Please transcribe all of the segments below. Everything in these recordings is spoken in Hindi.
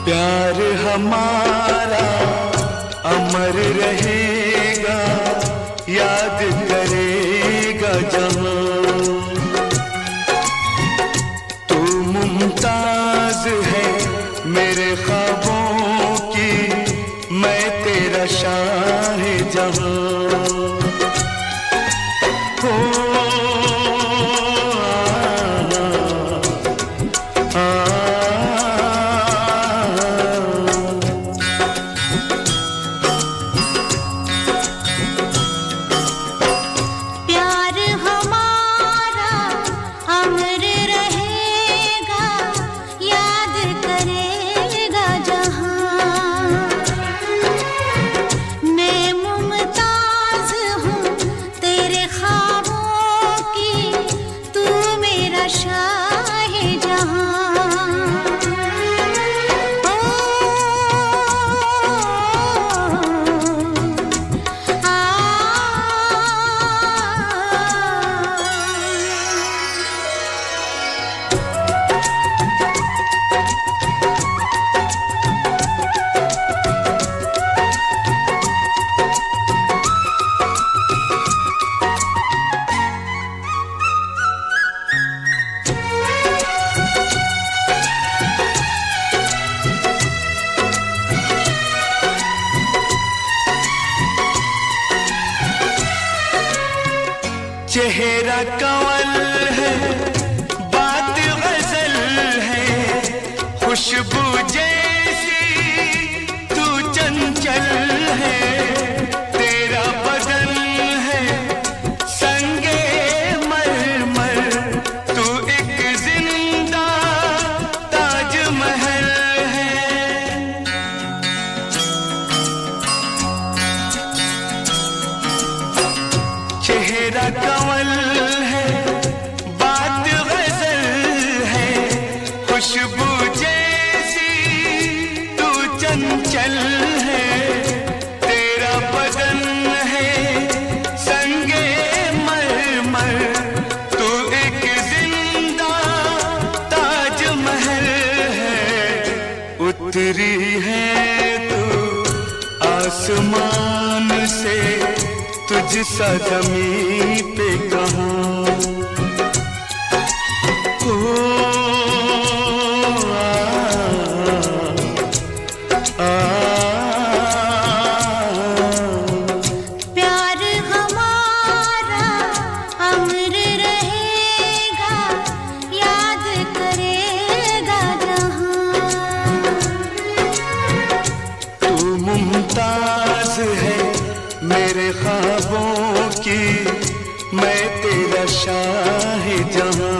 प्यार हमारा अमर रहेगा, याद करेगा जहां। तू मुमताज है मेरे ख्वाबों की, मैं तेरा शाह जहां। चेहरा कंवल है, बात गजल है, खुशबू जैसी तू चंचल है। तेरा बदन है संगे मरमर, तू एक जिंदा ताजमहल है। चेहरा कंवल है, बात गजल है, खुशबू जैसी तू चंचल है। तेरा बदन है संगे मरमर, तू एक जिंदा ताजमहल है। उतरी है तू आसमान से, तुझसा ज़मीं पे कहाँ। प्यार हमारा अमर रहेगा, याद करेगा जहां। तू मुमताज है मेरे ख्वाबों की, मैं तेरा शाह जहां।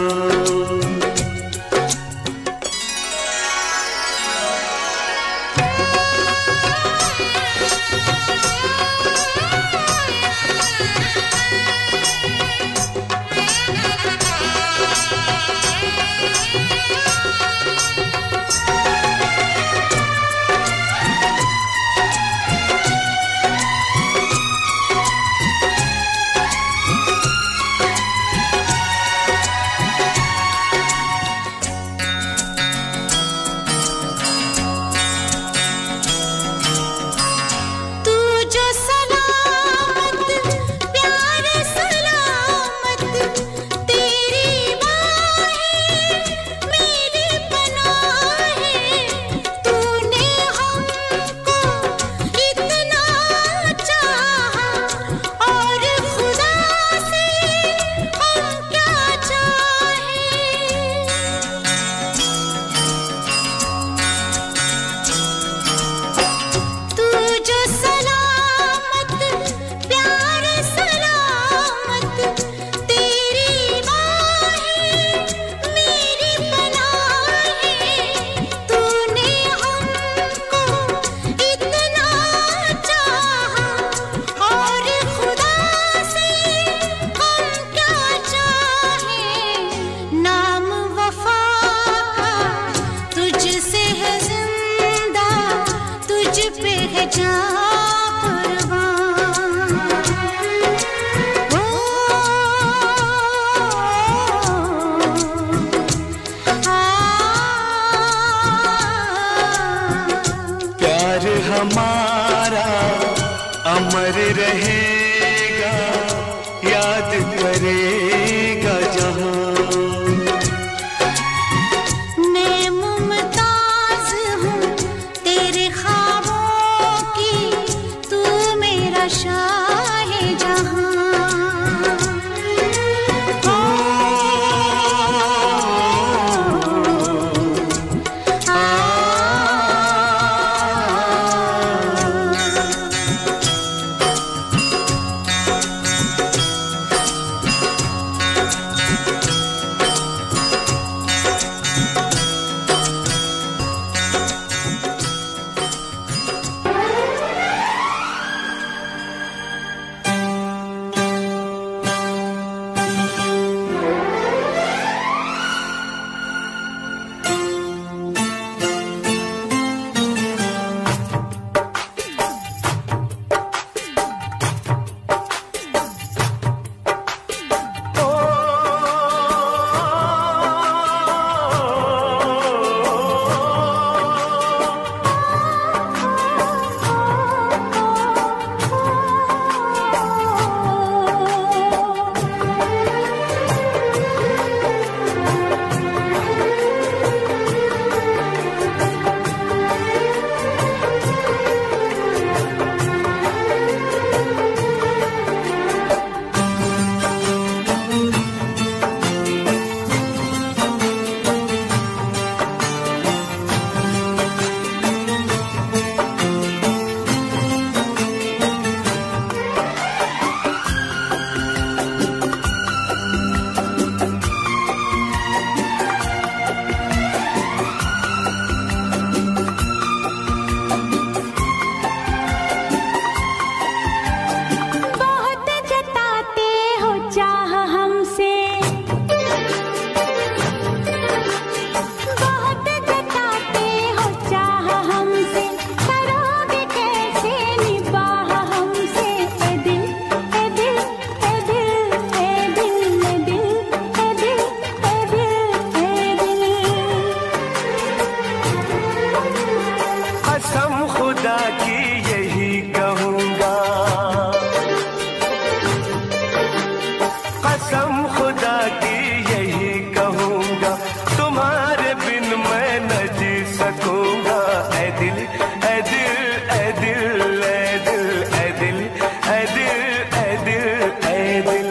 कसम खुदा की यही कहूँगा, तुम्हारे बिन मैं न जी सकूँगा। ऐ दिल ऐ दिल ऐ दिल ऐ दिल ऐ दिल ऐ दिल ऐ दिल ऐ दिल।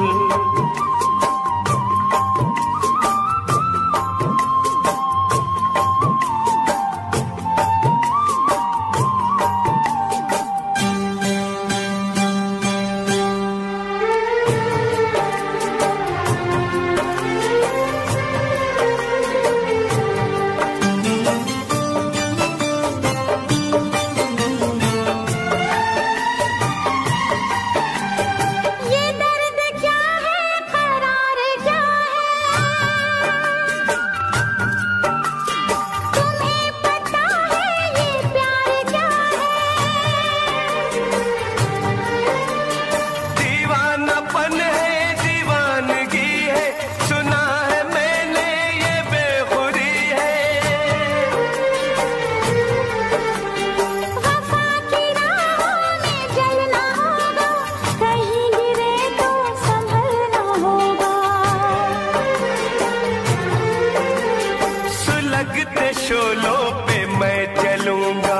सुलगते शोलों पे मैं चलूंगा,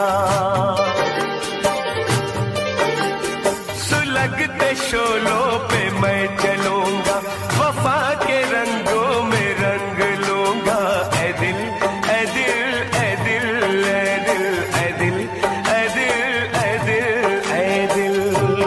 सुलगते शोलों पे मैं चलूंगा, वफा के रंगों में रंग लूंगा। ऐ दिल ऐ दिल ऐ दिल ऐ दिल ऐ दिल ऐ दिल ऐ दिल ऐ दिल।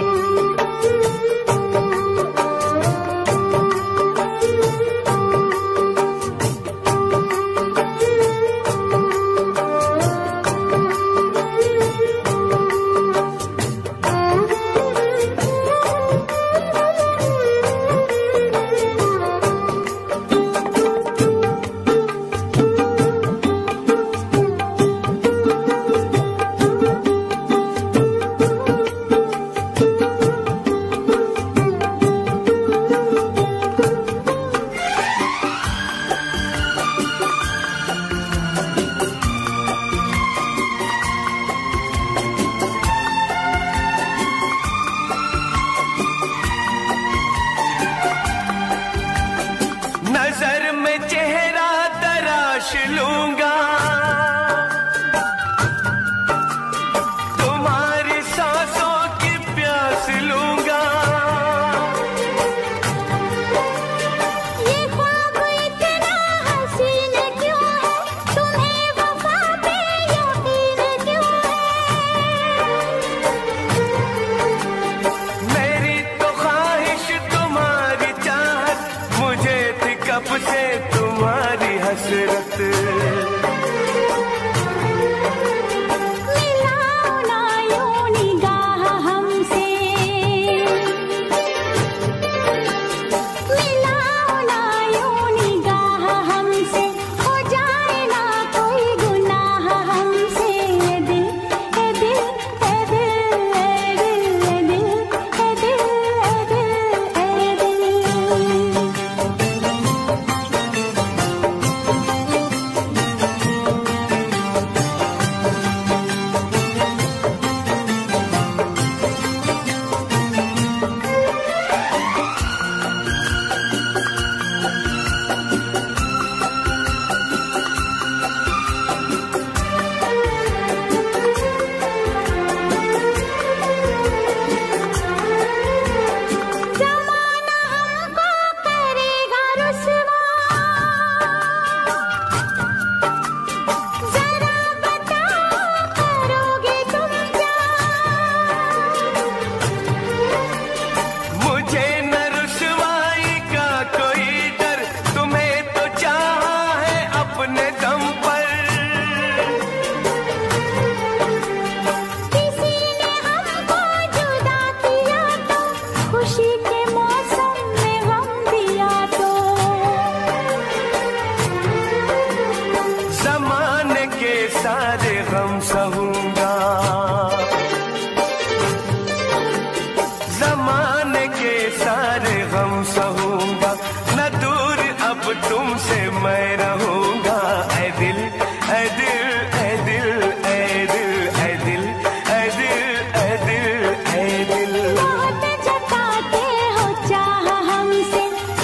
नजर में चेहरा तराश लूंगा, तुम्हारी सांसों की प्यास लूंगा। ये ख्वाब इतना हसीन क्यों है, तुम्हें वफा पे यकीन क्यों है। मेरी तो ख्वाहिश तुम्हारी चाहत, मुझे थी कब से तुम्हारी हसरत। मिलाओ ना यूं निगाह हमसे, मिलाओ ना यूं निगाह हमसे, हो जाए ना कोई गुनाह हमसे। ए दिल ए दिल ए दिल ए दिल ए दिल ए दिल ए दिल जमाना हमको करेगा रुसवा, जरा बताओ करोगे तुम क्या। मुझे न रुसवाई का कोई डर, तुम्हें तो चाहा है अपने दम पर। किसी ने हमको जुदा किया तो, खुशी के मौसम में गम दिया तो। ज़माने के सारे गम सहूंगा, ज़माने के सारे गम सहूंगा, न दूर अब तुमसे मैं रहूंगा। ऐ दिल ऐ दिल ऐ दिल ऐ दिल ऐ दिल ऐ दिल ऐ दिल ऐ दिल। बहुत जताते हो चाह हमसे,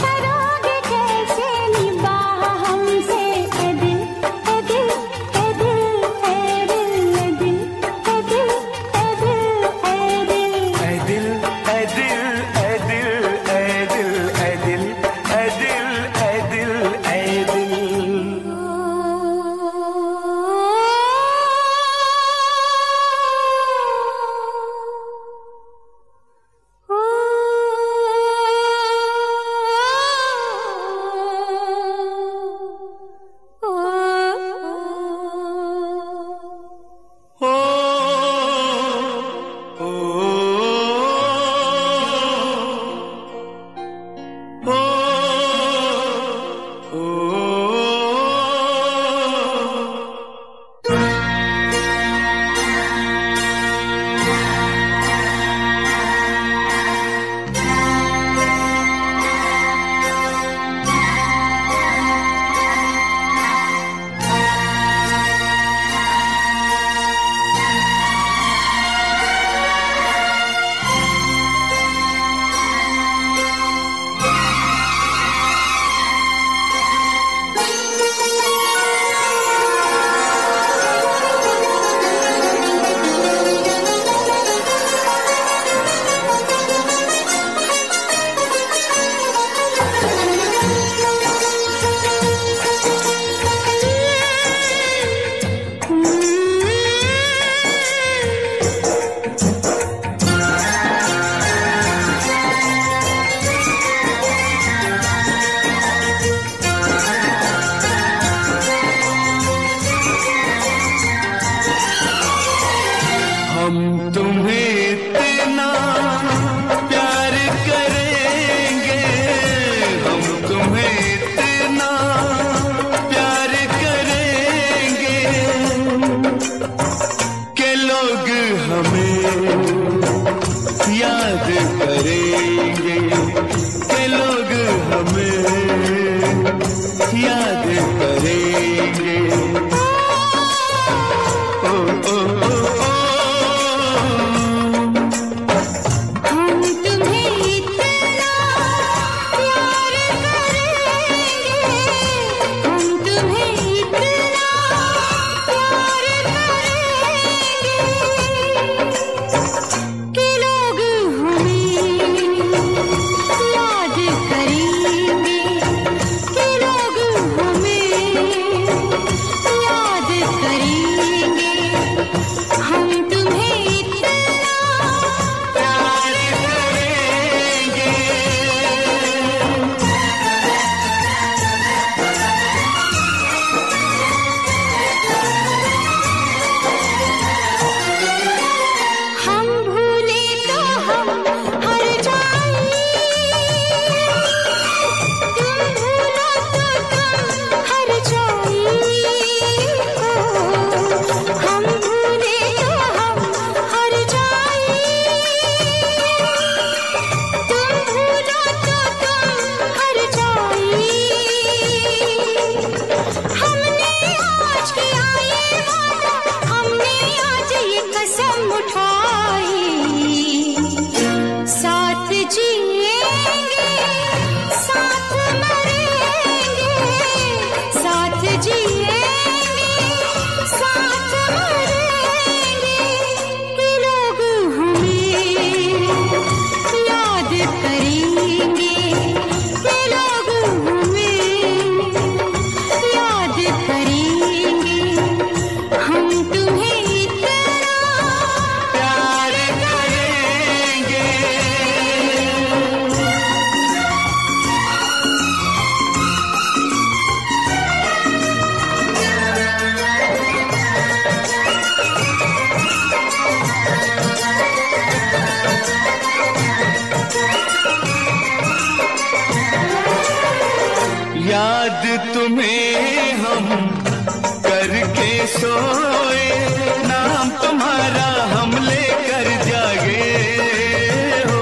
याद तुम्हें हम करके सोए, नाम तुम्हारा हम लेकर जागे हो।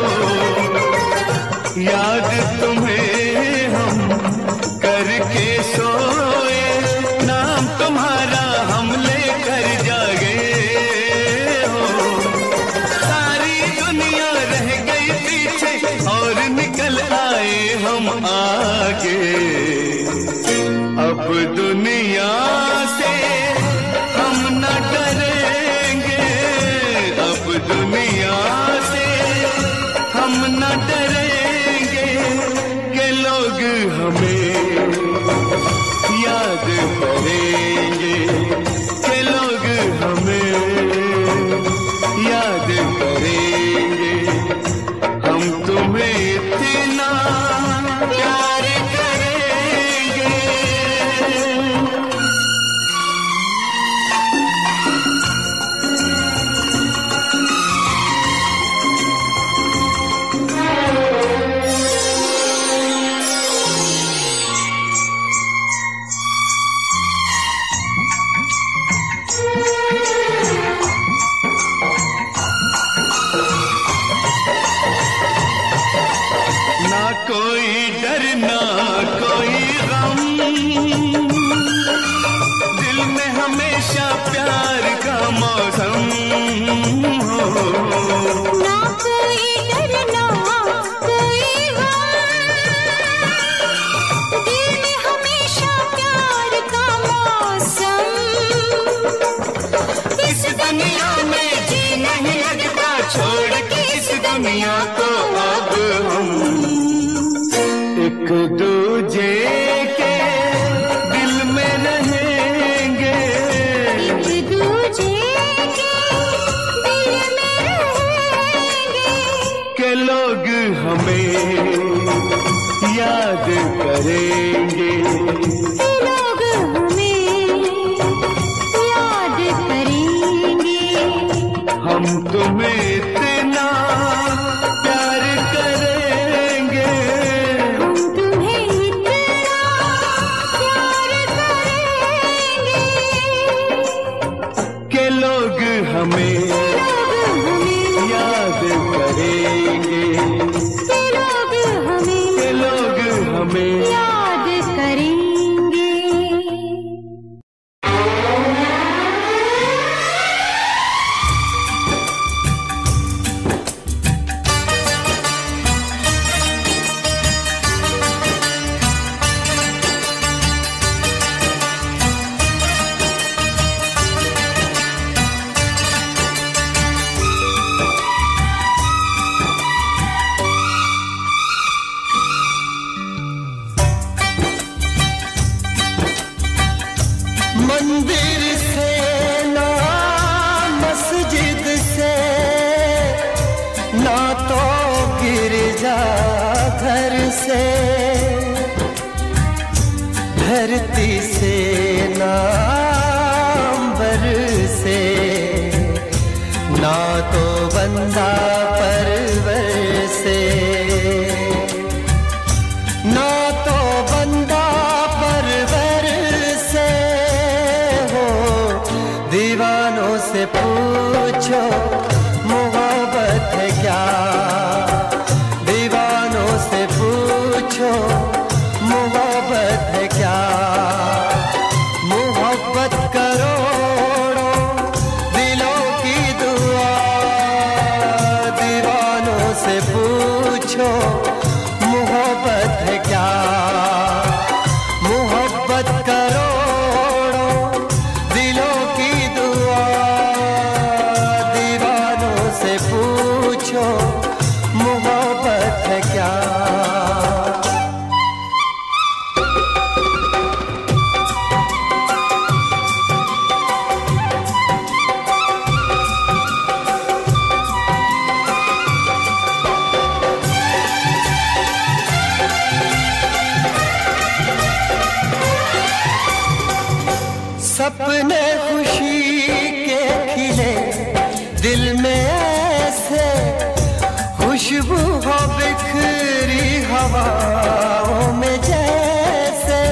याद तुम्हें हम करके सोए, नाम तुम्हारा हम लेकर जागे हो। सारी दुनिया रह गई पीछे और निकल आए हम आगे। अब दुनिया से हम न डरेंगे, अब दुनिया से हम न डरेंगे कि लोग हमें याद करेंगे, कि लोग हमें याद करेंगे। हम तुम्हें इतना प्यार करेंगे। ना कोई डर ना कोई गम, दिल में हमेशा प्यार का मौसम हो। ना कोई डर ना कोई गम, दिल में हमेशा प्यार का मौसम। इस दुनिया में जी नहीं लगता, छोड़ के इस दुनिया को अब हम एक दूजे के दिल में रहेंगे, एक दूजे के दिल में रहेंगे। के लोग हमें याद करेंगे, लोग हमें याद करेंगे। हम तुम्हें इतना प्यार करेंगे, हम तुम्हें इतना प्यार करेंगे के लोग हमें लोग हमें याद करेंगे, लोग हमें के लोग हमें याद करेंगे। मंदिर से ना मस्जिद से ना तो गिरजा घर से, धरती से ना अंबर से, ना तो बंदा परवर से, ना तो बंदा परवर से हो। दीवानों से पूछो मोहब्बत है क्या, दीवानों से पूछो मोहब्बत है क्या। मोहब्बत करोड़ों दिलों की दुआ, दीवानों से पूछो मोहब्बत है क्या। मोहब्बत करोड़ों दिलों की दुआ, दीवानों से पूछो मोहब्बत है क्या। सपने खुशी के खिले दिल में ऐसे, खुशबू हो बिखरी हवाओं में जैसे।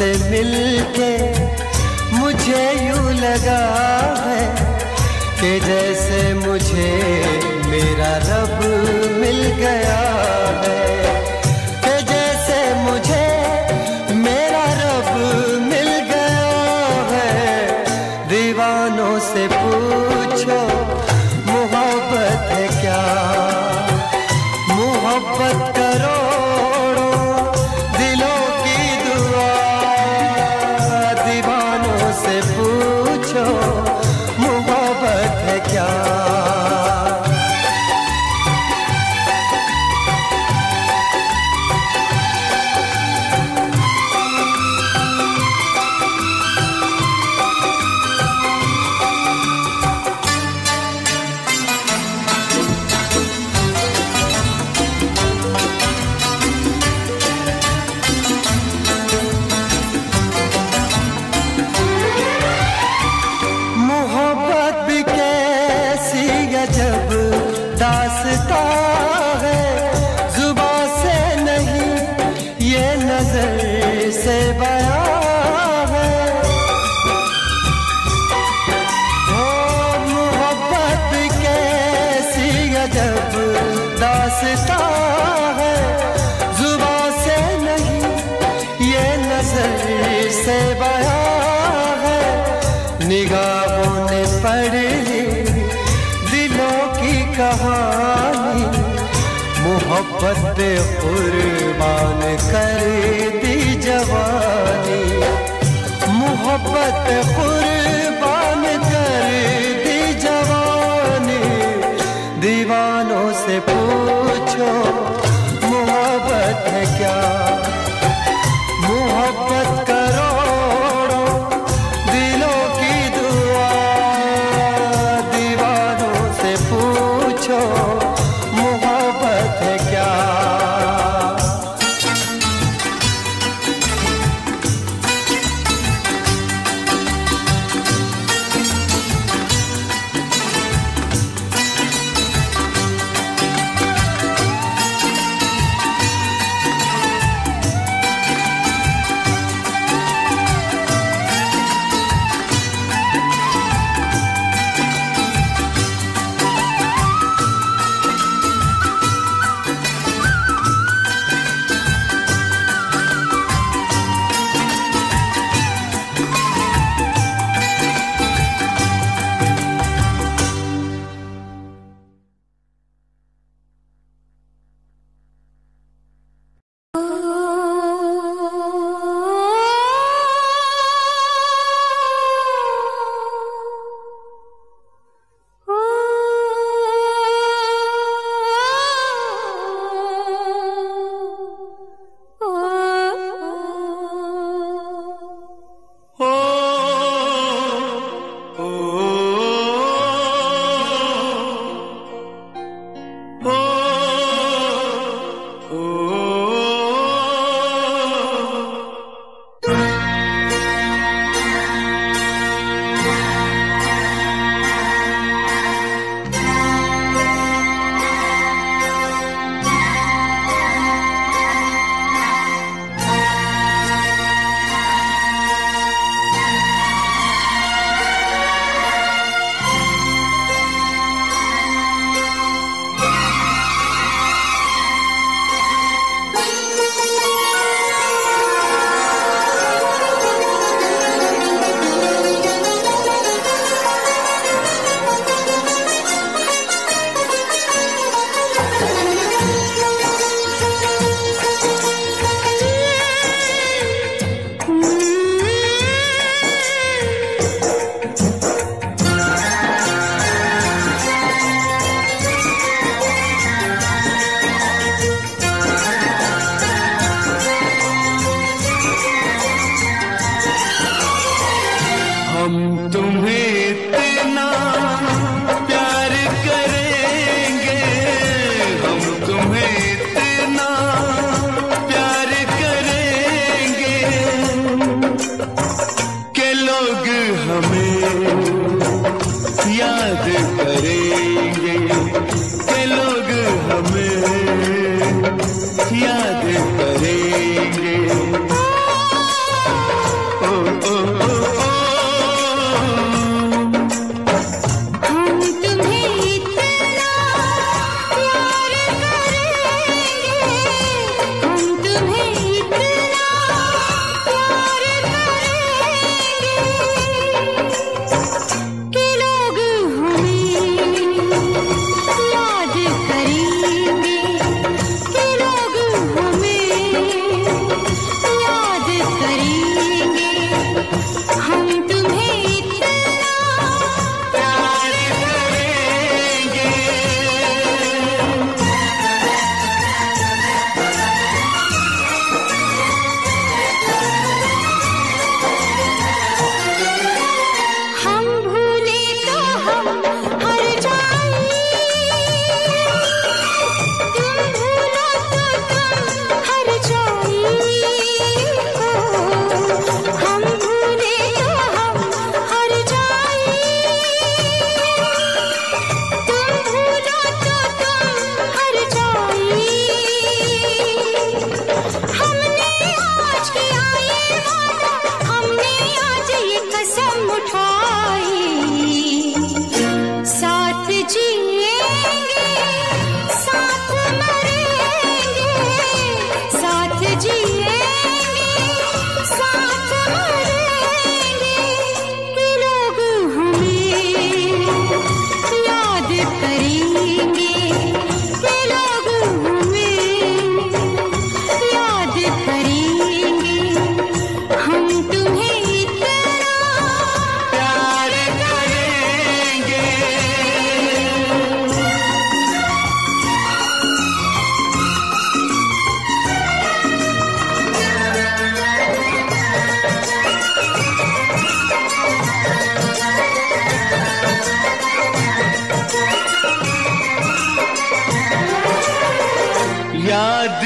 से मिलके मुझे यूं लगा है कि जैसे मुझे मेरा रब मिल गया है, कि जैसे मुझे मेरा रब मिल गया है। दीवानों से पूछो मोहब्बत है क्या, मोहब्बत करोड़ों दिलों की दुआ। दीवानों से पूछो मोहब्बत है क्या। जब दास्ता है जुबां से नहीं ये नजर से बयां है। ओ मोहब्बत भी कैसी गजब दास्ता है, जुबां से नहीं ये नजर से बयां है। निगाहों ने पढ़ ली कहानी, मोहब्बत पे कुर्बान कर दी जवानी। मोहब्बत पे कुर्बान कर दी जवानी। दीवानों से पूछो मोहब्बत है क्या, मोहब्बत करोड़ों दिलों की दुआ। दीवानों से पूछो मोहब्बत है क्या।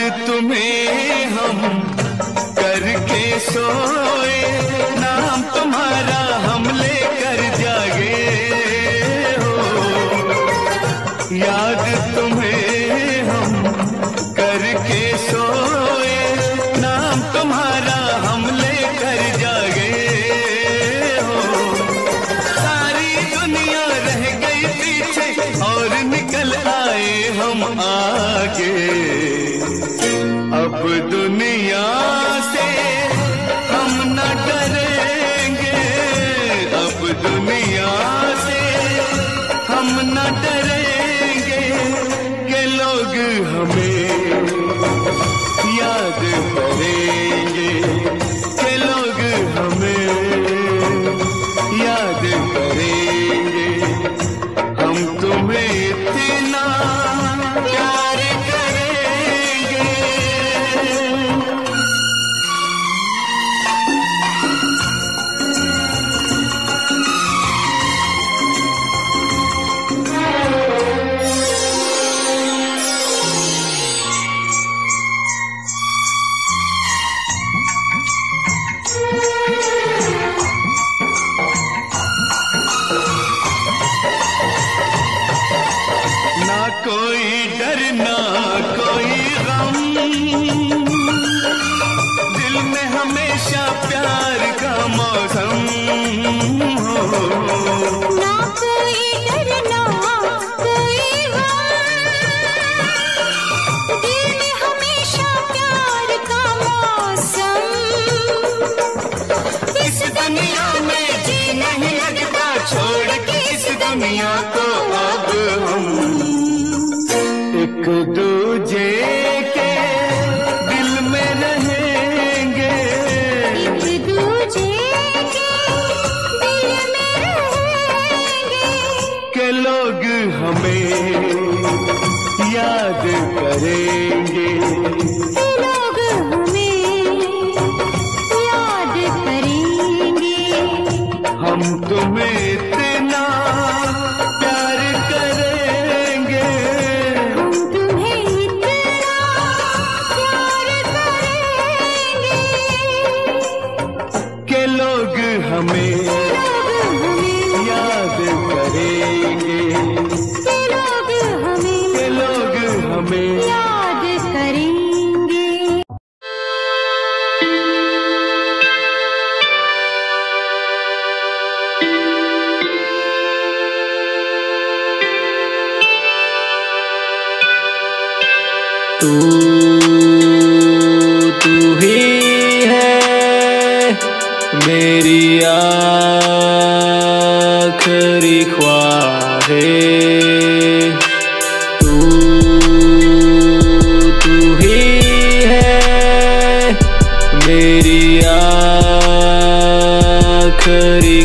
तुम्हें हम करके सोए, नाम तुम्हारा हम लेकर जागे हो। याद तुम्हें हम करके सोए, नाम तुम्हारा हम लेकर जागे हो। सारी दुनिया रह गई पीछे और निकल आए हम आगे। अब दुनिया से हम न डरेंगे, अब दुनिया से हम न डरेंगे कि लोग हमें याद करेंगे, कि लोग हमें याद करेंगे। हम तुम्हें इतना प्यार करेंगे। ना कोई डर ना कोई गम, दिल में हमेशा प्यार का मौसम हो। ना कोई डर ना कोई गम, दिल में हमेशा प्यार का मौसम। इस दुनिया में जी नहीं लगता, छोड़ के इस दुनिया को अब हम एक दूजे के दिल में रहेंगे, एक दूजे के दिल में रहेंगे। के लोग हमें याद करेंगे, लोग हमें याद करेंगे। हम तुम्हें इतना प्यार करेंगे, हम तुम्हें इतना प्यार करेंगे के लोग हमें लोग हमें याद करेंगे, लोग हमें के लोग हमें याद करेंगे। तू ही है मेरी आखिरी ख्वाहिश। तू ही है मेरी आखिरी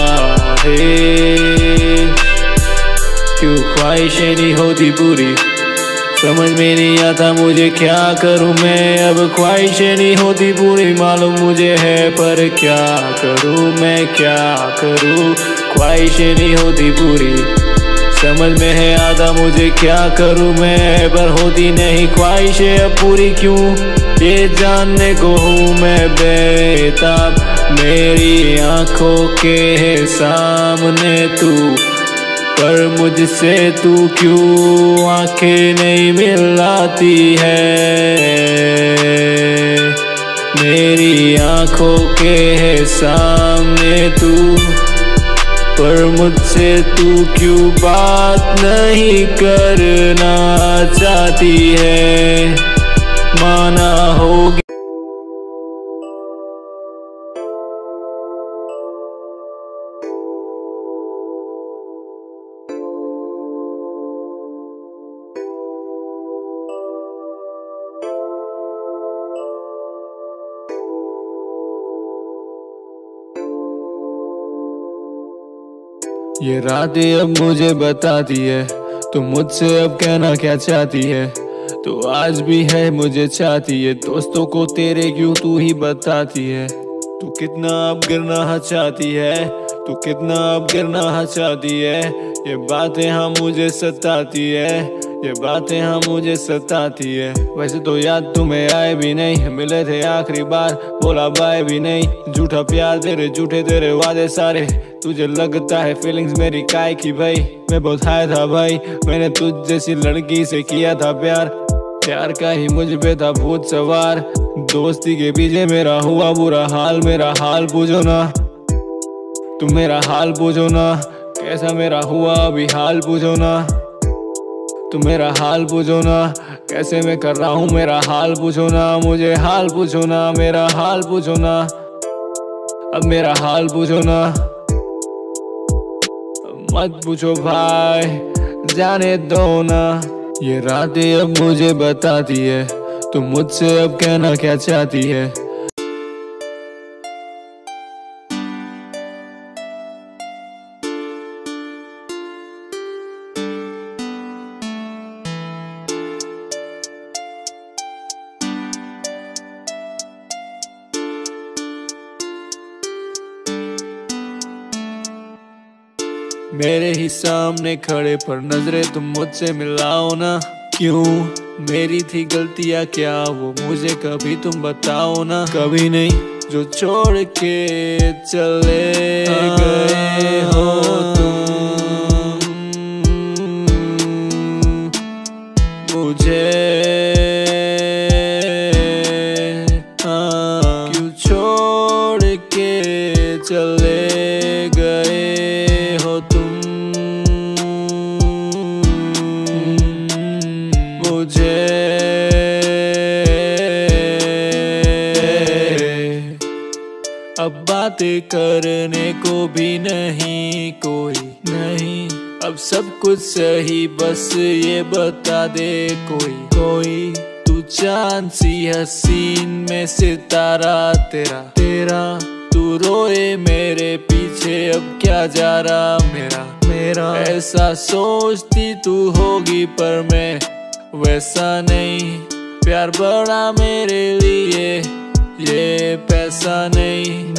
ख्वाहिश। क्यों ख्वाहिशें नहीं होती पूरी, समझ में नहीं आता मुझे क्या करूं मैं। अब ख्वाहिशें नहीं होती पूरी, मालूम मुझे है पर क्या करूं मैं, क्या करूं। ख्वाहिशें नहीं होती पूरी, समझ में है आता मुझे क्या करूं मैं। पर होती नहीं ख्वाहिशें अब पूरी क्यों, ये जानने को हूँ मैं बेताब। मेरी आंखों के सामने तू, पर मुझसे तू क्यों आंखें नहीं मिलाती है। मेरी आंखों के सामने तू, पर मुझसे तू क्यों बात नहीं करना चाहती है। माना होगी ये रातें अब मुझे बताती है तू मुझसे अब कहना क्या चाहती है। तू आज भी है मुझे चाहती है, दोस्तों को तेरे क्यों तू ही बताती है। तू कितना अब गिरना चाहती है, तू कितना अब गिरना चाहती है। ये बातें हाँ मुझे सताती है, ये बातें हाँ मुझे सताती है। वैसे तो याद तुम्हें आए भी नहीं, मिले थे आखिरी बार बोला बाय भी नहीं। झूठा प्यार तेरे झूठे तेरे वादे सारे, तुझे लगता है फीलिंग्स मेरी काय की भाई। मैं बहुत हाय था भाई, मैंने तुझ जैसी लड़की से किया था प्यार। प्यार का ही मुझ पे था भूत सवार, दोस्ती के पीछे मेरा हुआ बुरा हाल। मेरा हाल पूछो ना, तुम मेरा हाल पूछो ना, कैसा मेरा हुआ अभी हाल पूछो ना। तुम मेरा हाल पूछो ना, कैसे मैं कर रहा हूँ मेरा हाल पूछो ना। मुझे हाल पूछो ना, मेरा हाल पूछो ना, अब मेरा हाल पूछो ना। मत पूछो भाई, जाने दो ना। ये रातें अब मुझे बताती है, तुम मुझसे अब कहना क्या चाहती है। मेरे ही सामने खड़े पर नजरें तुम मुझसे मिलाओ ना। क्यों मेरी थी गलतियाँ क्या वो मुझे कभी तुम बताओ ना। कभी नहीं जो छोड़ के चले गए हो तुम मुझे। क्यों छोड़ के चले गए हो तुम मुझे। अब बातें करने को भी नहीं कोई नहीं, अब सब कुछ सही बस ये बता दे कोई। तू चांद सी हसीन में सितारा तेरा तेरा, तू रोए मेरे पीछे अब क्या जा रहा मेरा। ऐसा सोचती तू होगी पर मैं वैसा नहीं। प्यार बड़ा मेरे लिए ये पैसा नहीं।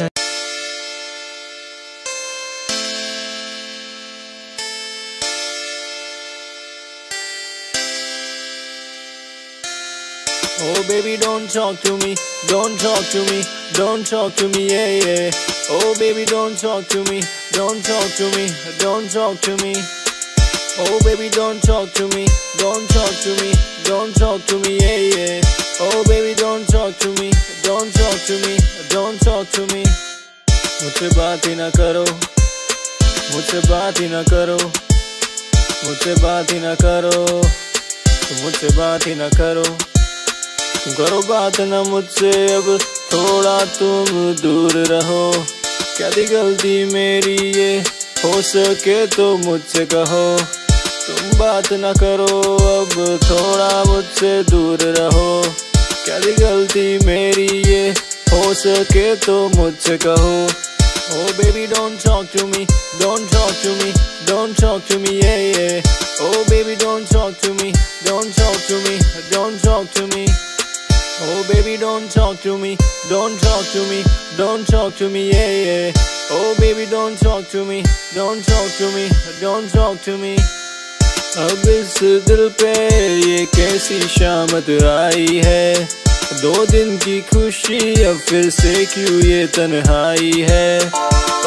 Oh baby don't talk to me, don't talk to me, don't talk to me, yeah. Oh baby don't talk to me, don't talk to me, don't talk to me. Oh baby don't talk to me, don't talk to me, don't talk to me, yeah. Oh baby don't talk to me, don't talk to me, don't talk to me. मुझसे बात ही ना करो, मुझसे बात ही ना करो, मुझसे बात ही ना करो, मुझसे बात ही ना करो। तुम करो बात ना मुझसे अब थोड़ा तुम दूर रहो। क्या थी गलती मेरी ये, हो सके तो मुझसे कहो। तुम बात ना करो अब थोड़ा मुझसे दूर रहो। क्या थी गलती मेरी ये, हो सके तो मुझसे कहो। Oh baby don't talk to me, don't talk to me, don't talk to me, yeah. Oh baby don't talk to me, don't talk to me, don't talk to me. Oh baby don't talk to me, don't talk to me, don't talk to me, yeah. Oh baby don't talk to me, don't talk to me, don't talk to me. अब इस दिल पे ये कैसी शामत आई है। 2 दिन की खुशी अब फिर से क्यों ये तन्हाई है।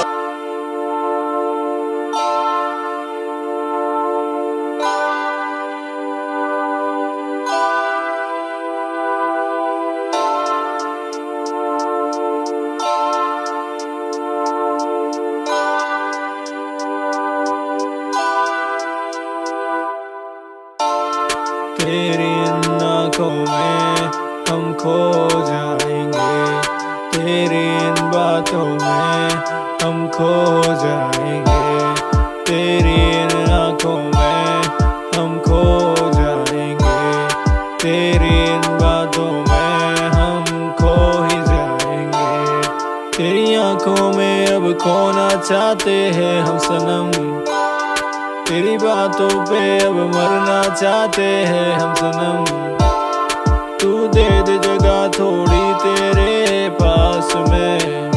तेरी इन आँखों में हम खो जाएंगे, तेरी इन बातों में हम खो जाएंगे। तेरी इन आँखों में हम खो जाएंगे, तेरी इन बातों में हम खो ही जाएंगे। तेरी आँखों में अब खोना चाहते हैं हम सनम, तेरी बातों पे अब मरना चाहते हैं हम सनम। तू दे दे जगह थोड़ी तेरे पास में,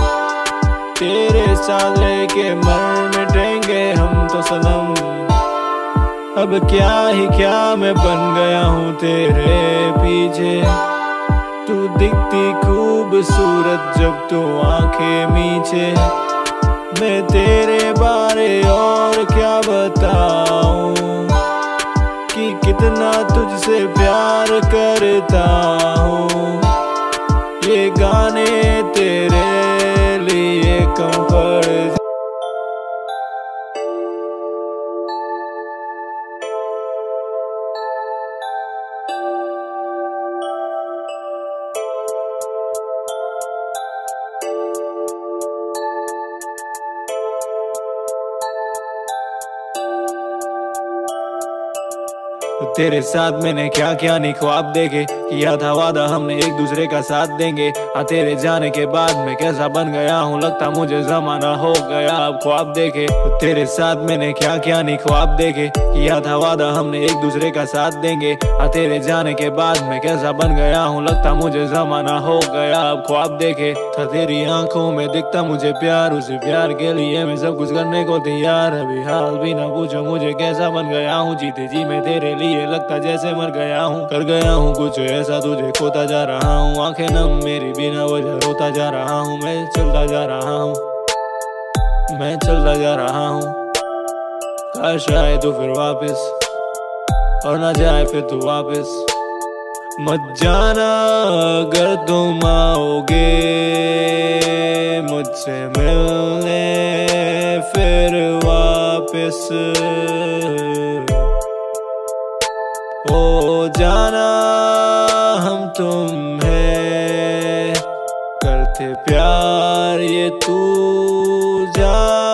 तेरे साथ लेके मर मिटेंगे हम तो सनम। अब क्या ही क्या मैं बन गया हूँ तेरे पीछे। तू दिखती खूबसूरत जब तू आंखें मीचे। मैं तेरे बारे और क्या बताऊं कि कितना तुझसे प्यार करता हूँ। ये गाने तेरे लिए कंफर्ट। तेरे साथ मैंने क्या क्या नहीं ख्वाब देखे, किया था वादा हमने एक दूसरे का साथ देंगे। हाँ तेरे जाने के बाद मैं कैसा बन गया हूँ, लगता मुझे जमाना हो गया अब ख्वाब देखे। तेरे साथ मैंने क्या क्या नहीं ख्वाब देखे, किया था वादा हमने एक दूसरे का साथ देंगे। हाँ तेरे जाने के बाद मैं कैसा बन गया हूँ, लगता मुझे जमाना हो गया अब ख्वाब देखे। था तेरी आंखों में दिखता मुझे प्यार, उसी प्यार के लिए मैं सब कुछ करने को तैयार। अभी हाल भी ना पूछो मुझे कैसा बन गया हूँ, जीते जी मैं तेरे लिए लगता जैसे मर गया हूँ। कर गया हूँ कुछ ऐसा तुझे खोता जा रहा हूँ, आंखें नम मेरी बिना वजह रोता जा रहा हूँ। मैं चलता जा रहा हूँ, मैं चलता जा रहा हूँ। काश आए तो फिर वापस और ना जाए फिर तो वापस। मत जाना अगर तुम आओगे मुझसे मिलने फिर वापस। हो जाना हम तुम्हें करते प्यार ये तू जान।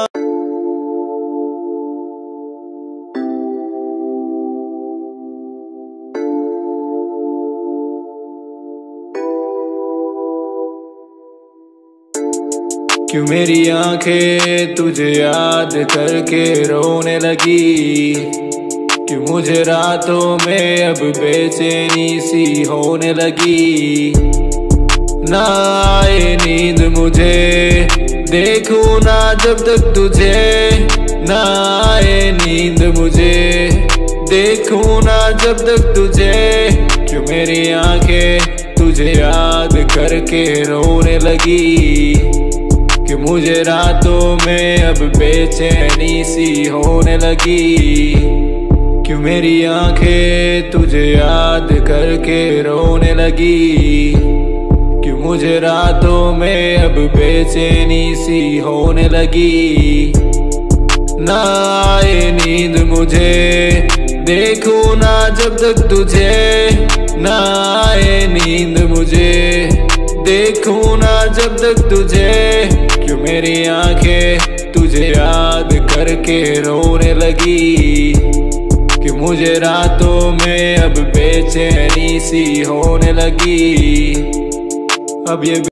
क्यों मेरी आंखें तुझे याद करके रोने लगी, कि मुझे रातों में अब बेचैनी सी होने लगी। ना आए नींद मुझे देखूं ना जब तक तुझे, ना आए नींद मुझे देखूं ना जब तक तुझे। क्यों मेरी आंखें तुझे याद करके रोने लगी, कि मुझे रातों में अब बेचैनी सी होने लगी। क्यों मेरी आंखें तुझे याद करके रोने लगी, क्यों मुझे रातों में अब बेचैनी सी होने लगी। ना आए नींद मुझे देखूं ना जब तक तुझे, ना आए नींद मुझे देखूं ना जब तक तुझे। क्यों मेरी आंखें तुझे याद करके रोने लगी, कि मुझे रातों में अब बेचैनी सी होने लगी। अब ये